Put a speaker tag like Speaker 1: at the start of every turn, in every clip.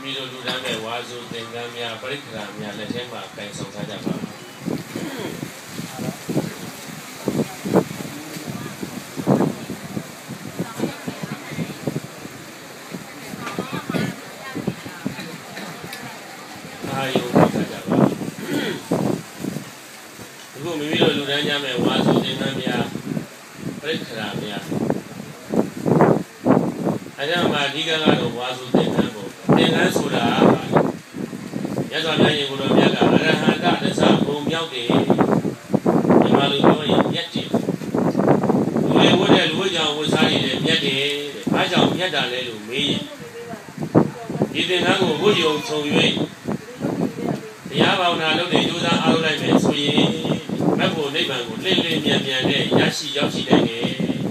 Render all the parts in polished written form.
Speaker 1: မိတို့လူတန်းမဲ့ဝါစုသင်္ကန်းများပရိက္ခရာများလက်ထဲမှာကင်ဆောင်ထားကြပါအာယုထားကြပါအခုမိမိတို့လူတန်းကြမဲ့ဝါစုသင်္ကန်းများပရိက္ခရာများအဲဒါမှအဓိကကတော့ဝါစုသင်္ကန်းကိုသင်္ကန်းဆိုတာရသော်များရင်ကိုယ်တော်မြတ်ကအရဟံတသစ္စာဘုံမြောက်တယ်ဒီမှာလူပြောရင်မြတ်တယ်လူတွေဝတ်တဲ့လူဝတ်ကြောင့်ဝတ်စားရတဲ့မြတ်တယ်တဲ့ဘာကြောင့်မြတ်တာလဲလို့မေးရင်ဒီသင်္ကန်းကိုဝတ်ယုံခြုံ၍တရားဘာဝနာလုပ်တဲ့ကြိုးစားအားထုတ်လိုက်မယ်ဆိုရင်မက်ဖို့နိဗ္ဗာန်ကိုလင်းလင်းမြန်မြန်နဲ့ရရှိရောက်ရှိနိုင်တယ်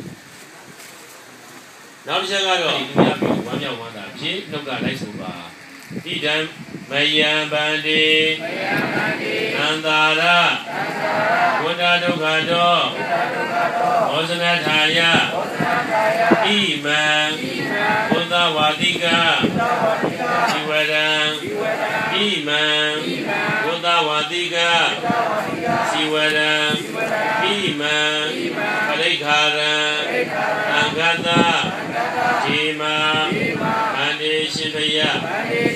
Speaker 1: နောက်တစ်ချက်ကတော့ဒီများပြီးဝမ်းမြောက်ဝမ်းသာဖြစ်နှုတ်ကလိုက်ဆိုပါတိတံမယံဗန္တိသံသာရဝတ္တဒုက္ခတောမောဇနထာယဣမံဘုဒ္ဓဝါတိကဇိဝရံဣမံဘုဒ္ဓဝါတိကဇိဝရံဣမံပရိက္ခာရံသံဃတ္တဇေမာမန္တေရှင်ဘယ